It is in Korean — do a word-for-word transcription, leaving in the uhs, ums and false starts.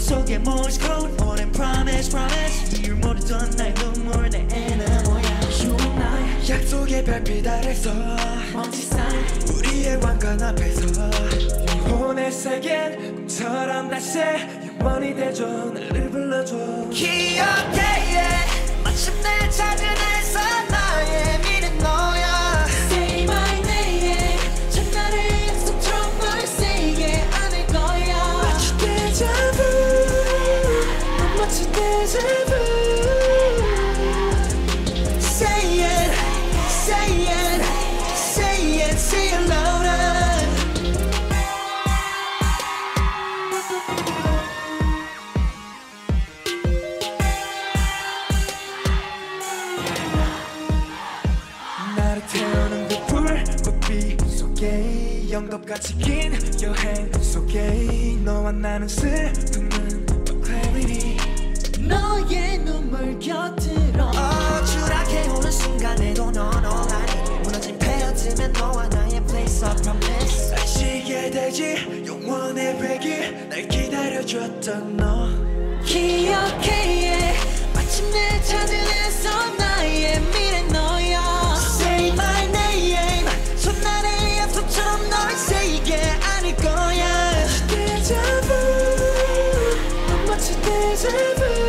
속에 Morse code 오랜 promise promise 이유 모르던 나의 눈물 내 애는 뭐야 You and I 약속의 별빛 아래서 먼지 쌓인 우리의 왕관 앞에서 영혼의 세계 꿈처럼 다시 영원히 되줘 나를 불러줘 기억해 yeah. 마침내 찾은 애서 나의 미래 너야 Say my name 첫날의 약속처럼 널 say게 안할 거야 마치 데자부 넌 마치 데자부 Say it Say it Say it Say it louder 나를 태우는 그 불꽃빛 속에 영겁같이 긴 여행 속에 너와 나는 슬픔은 clarity 너의 눈물 곁으로 어, 추락해오는 순간에도 넌 어라니 무너진 페어트면 너와 나의 place of promise 알지게 되지 영원의 회기 날 기다려줬던 너 기억해 yeah. 마침내 찾은 애서 나의 미래 너야 Say my name 첫날의 약속처럼 널 say게 안을 거야 데자부 넌 마치 데자부